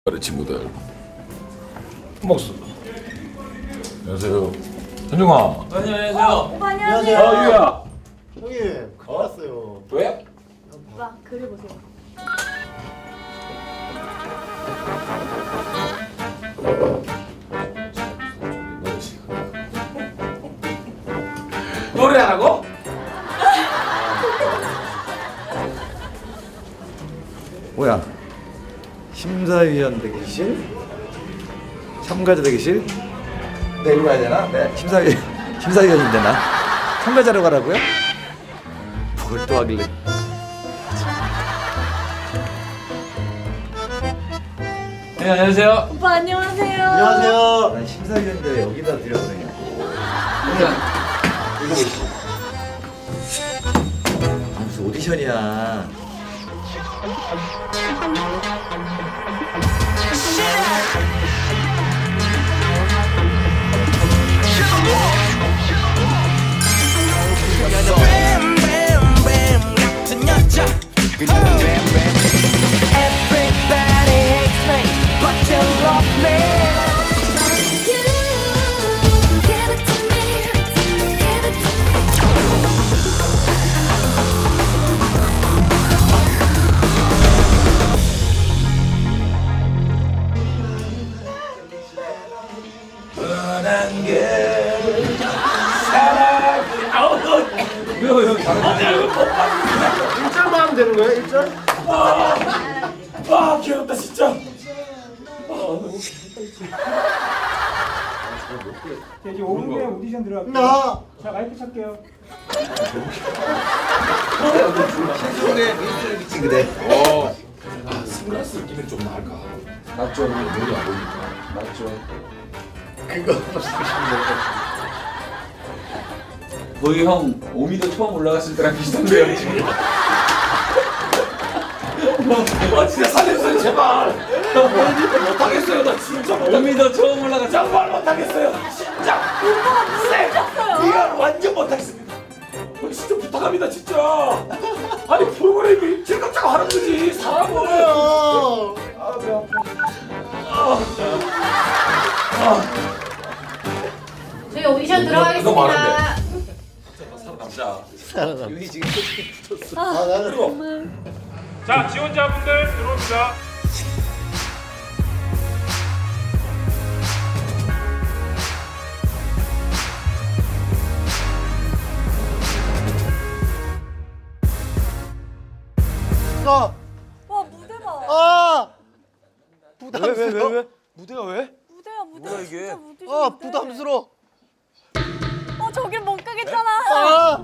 친구들 목수 안녕하세요. 현중아. 안녕하세요. 오빠 안녕하세요. 유야. 형님 큰일 났어요. 왜? 오빠 글을 보세요. 노래하라고? 뭐야? 심사위원 대기실? 참가자 대기실? 네, 일로 가야 되나? 네, 심사위원인데 나 참가자로 가라고요? 뭘 또 하길래? 네, 안녕하세요. 오빠 안녕하세요. 안녕하세요. 난 심사위원인데 여기다 들여보내냐고. 이거 보시죠. 아, 무슨 오디션이야. 일절만 하면 되는 거예요? 일절? 아, 귀엽다 진짜. 이제 5분 후에 오디션 들어갈게요. 나. 자, 마이크 찰게요. 신승의 미스터리 미친 그대. 아, 선글라스 끼면 좀 나을까? 낫죠. 눈이 안 보니까. 낫죠. 거의 형 5m 처음 올라갔을 때랑 비슷한데요 지금. 아, 진짜 살려주세요 제발. 못하겠어요. 나 진짜 5m 처음 올라갔을 때. 정말 못하겠어요. 진짜. 이거 완전 못하겠습니다. 진짜 부탁합니다 진짜. 아니 프로그램이 즐겁자고 하는 거지 사람은. 저희 오디션 이거 들어가겠습니다. 살아남자. 여기 지금 나는 자, 지원자분들 들어옵니다. 나. 와 무대 봐. 아. 부담스러워. 왜? 무대가 왜? 무대야 무대. 뭐야, 이게? 진짜 무대. 아 부담스러워. 저길 못 가겠잖아. 아.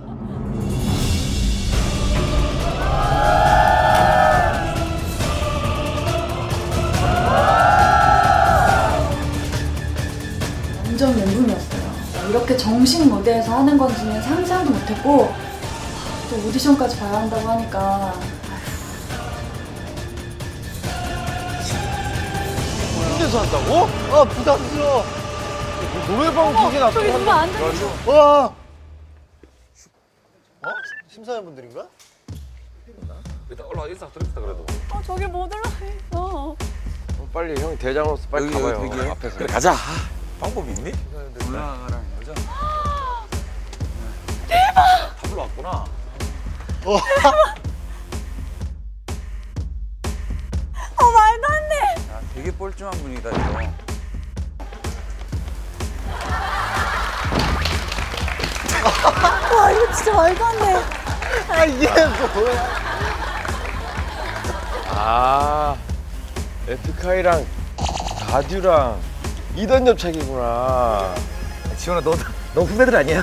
완전 멘붕이었어요. 이렇게 정식 무대에서 하는 건지는 상상도 못했고 또 오디션까지 봐야 한다고 하니까 혼자서 한다고? 아 부담스러워. 노래방 기계 저기 누가 앉아있어. 와. 어? 심사위원분들인가? 일단 올라와 인사 드립시다 그래도. 저기 못 올라가겠어. 빨리 형 대장으로서 빨리 가봐요. 앞에서. 그래 가자. 방법이 있니? 올라가라 여자. 다 불러왔구나. 말도 안 돼. 야, 되게 뻘쭘한 분위기다 이거. 와 이거 진짜 말도 안 돼. 아 이게 뭐야? 아, 에픽하이랑 다듀랑 이던 협착이구나. 지원아 너 후배들 아니야?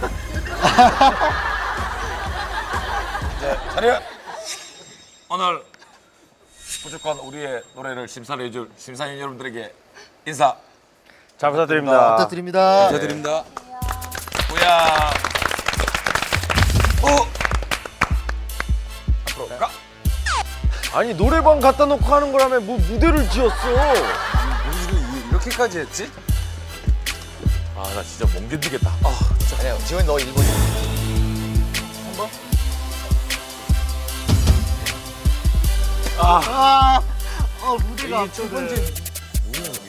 자리야. 오늘 무조건 우리의 노래를 심사를 해줄 심사위원 여러분들에게 인사 잘 부탁드립니다. 부탁드립니다. 감사드립니다. 뭐야. 앞으로 가. 아니 노래방 갖다 놓고 하는 거라면 뭐 무대를 지었어. 이렇게까지 했지? 아 나 진짜 못 견디겠다. 아 진짜. 아니야 지원이 너 1번. 아 무대가 이게 첫 번째 모르는